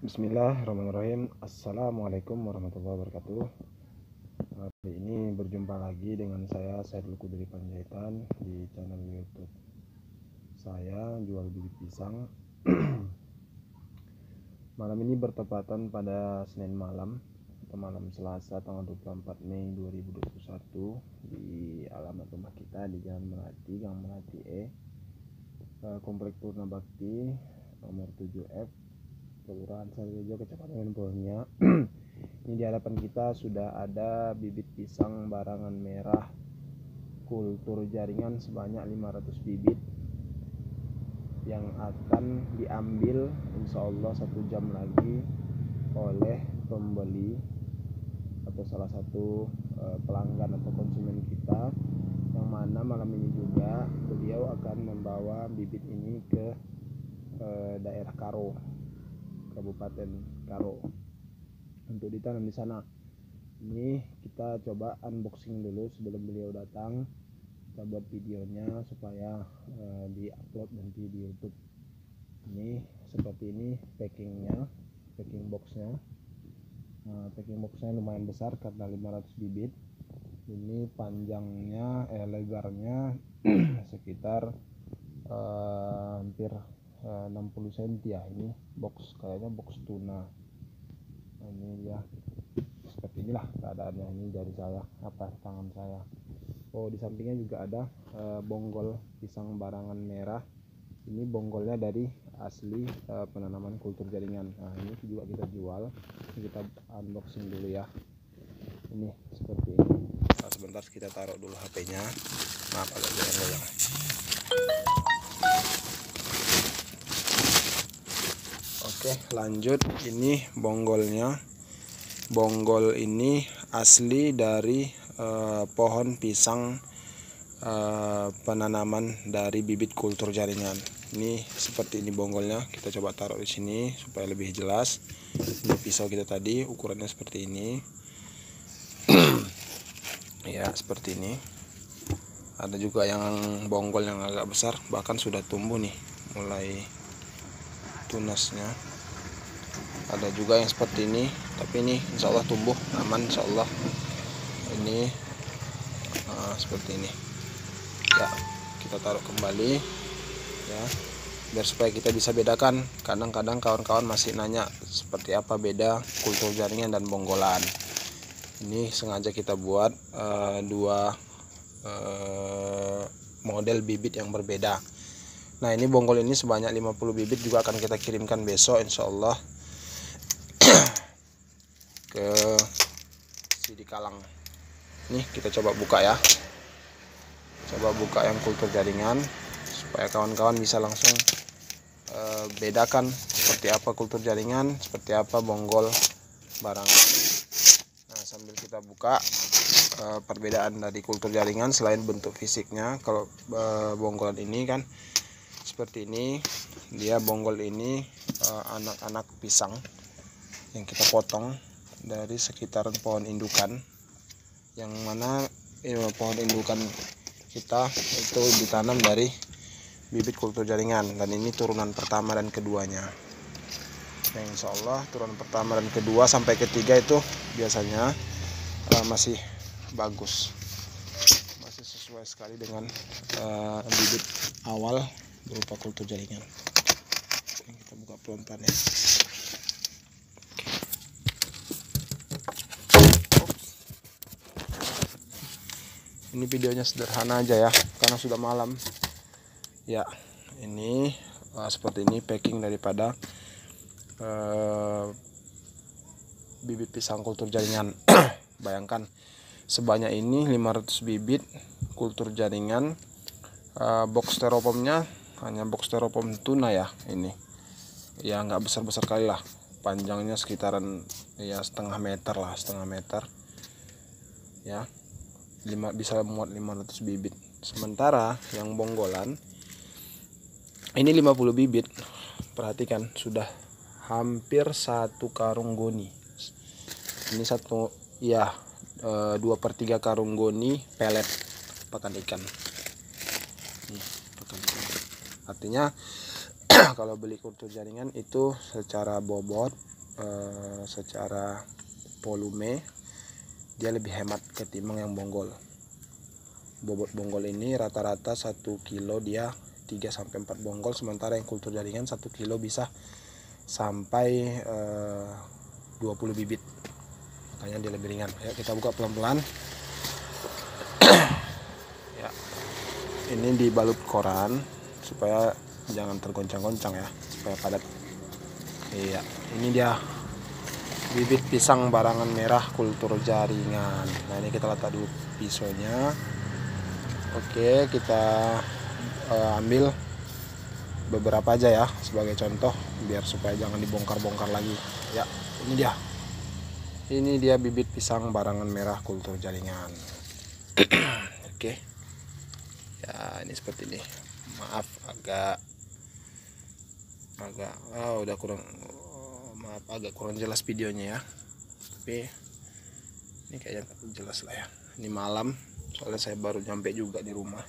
Bismillahirrahmanirrahim. Assalamualaikum warahmatullahi wabarakatuh. Hari ini berjumpa lagi dengan saya Saiful Qudri Panjaitan di channel YouTube saya jual bibit pisang. Malam ini bertepatan pada Senin malam atau malam Selasa tanggal 24 Mei 2021 di alamat rumah kita di Jalan Melati, Gang Melati Komplek Purna Bakti nomor 7F, Kelurahan Sarirejo, Kecamatan Polnya. Ini di hadapan kita sudah ada bibit pisang barangan merah kultur jaringan sebanyak 500 bibit yang akan diambil insya Allah 1 jam lagi oleh pembeli atau salah satu pelanggan atau konsumen kita, yang mana malam ini juga beliau akan membawa bibit ini ke daerah Karo, Kabupaten Karo, untuk ditanam di sana. Ini kita coba unboxing dulu sebelum beliau datang. Kita buat videonya supaya di-upload nanti di YouTube. Ini seperti ini packingnya, packing boxnya. Packing boxnya lumayan besar karena 500 bibit. Ini panjangnya, lebarnya sekitar hampir 60 cm ya. Ini box, kayaknya box tuna. Nah, ini dia seperti inilah keadaannya. Ini dari saya, tangan saya. Oh, di sampingnya juga ada bonggol pisang barangan merah. Ini bonggolnya dari asli penanaman kultur jaringan. Nah, ini juga kita jual. Kita unboxing dulu ya. Ini seperti ini. Nah, sebentar kita taruh dulu HP-nya. Maaf agak goyang-goyang. Oke, lanjut. Ini bonggolnya. Bonggol ini asli dari pohon pisang penanaman dari bibit kultur jaringan. Ini seperti ini bonggolnya. Kita coba taruh di sini supaya lebih jelas. Ini pisau kita tadi, ukurannya seperti ini. Ya, seperti ini. Ada juga yang bonggol yang agak besar, bahkan sudah tumbuh nih, mulai tunasnya. Ada juga yang seperti ini, tapi ini insya Allah tumbuh aman insya Allah. Ini seperti ini ya. Kita taruh kembali ya, biar supaya kita bisa bedakan. Kadang-kadang kawan-kawan masih nanya seperti apa beda kultur jaringan dan bonggolan. Ini sengaja kita buat dua model bibit yang berbeda. Nah, ini bonggol ini sebanyak 50 bibit juga akan kita kirimkan besok insya Allah ke Sidi Kalang. Nih, kita coba buka ya. Coba buka yang kultur jaringan supaya kawan-kawan bisa langsung bedakan seperti apa kultur jaringan, seperti apa bonggol barangan. Nah, sambil kita buka perbedaan dari kultur jaringan selain bentuk fisiknya. Kalau bonggolan ini kan seperti ini, dia bonggol ini anak-anak pisang yang kita potong dari sekitaran pohon indukan, yang mana pohon indukan kita itu ditanam dari bibit kultur jaringan, dan ini turunan pertama dan keduanya. Nah, insya Allah turunan pertama dan kedua sampai ketiga itu biasanya masih bagus, masih sesuai sekali dengan bibit awal berupa kultur jaringan. Kita buka pelan-pelan ya. Ini videonya sederhana aja ya, karena sudah malam ya. Ini seperti ini packing daripada bibit pisang kultur jaringan. Bayangkan sebanyak ini 500 bibit kultur jaringan. Box styrofoamnya hanya box styrofoam tuna ya. Ini ya nggak besar-besar kali lah, panjangnya sekitaran ya setengah meter ya. Bisa muat 500 bibit. Sementara yang bonggolan ini 50 bibit. Perhatikan, sudah hampir 1 karung goni. Ini satu ya 2/3 karung goni pelet pakan ikan. Artinya kalau beli kultur jaringan itu secara bobot, secara volume dia lebih hemat ketimbang yang bonggol. Bobot bonggol ini rata-rata 1 kilo dia 3-4 bonggol, sementara yang kultur jaringan 1 kilo bisa sampai 20 bibit, makanya dia lebih ringan. Ya, kita buka pelan-pelan. Ya, ini dibalut koran supaya jangan tergoncang-goncang ya, supaya padat. Iya, ini dia bibit pisang barangan merah kultur jaringan. Nah, ini kita letak dulu pisaunya. Oke, kita ambil beberapa aja ya sebagai contoh, biar supaya jangan dibongkar-bongkar lagi. Ya, ini dia bibit pisang barangan merah kultur jaringan. Oke, ya ini seperti ini. Maaf agak kurang jelas videonya ya, tapi ini kayaknya jelas lah ya. Ini malam, soalnya saya baru nyampe juga di rumah.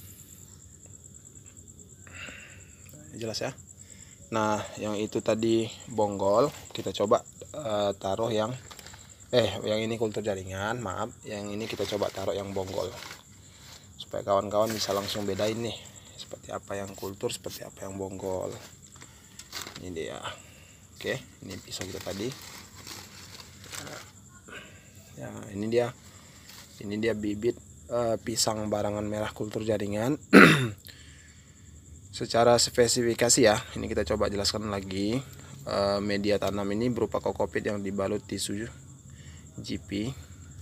Jelas ya. Nah, yang itu tadi bonggol, kita coba taruh yang ini kultur jaringan, maaf, yang ini kita coba taruh yang bonggol, supaya kawan-kawan bisa langsung bedain nih seperti apa yang kultur, seperti apa yang bonggol. Ini dia. Oke, ini pisau kita tadi. Ya, ini dia bibit pisang barangan merah kultur jaringan. Secara spesifikasi ya, ini kita coba jelaskan lagi. Media tanam ini berupa kokopit yang dibalut tisu GP.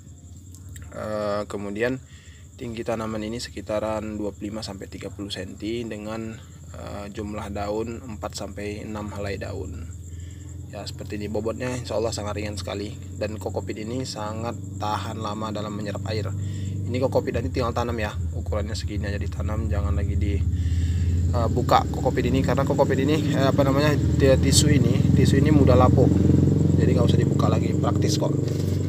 Kemudian tinggi tanaman ini sekitaran 25-30 cm dengan jumlah daun 4-6 helai daun. Ya, seperti ini. Bobotnya insya Allah sangat ringan sekali, dan kokopit ini sangat tahan lama dalam menyerap air. Ini kokopit tadi tinggal tanam ya, ukurannya segini aja ditanam, jangan lagi di buka kokopit ini, karena kokopit ini tisu ini mudah lapuk, jadi nggak usah dibuka lagi, praktis kok.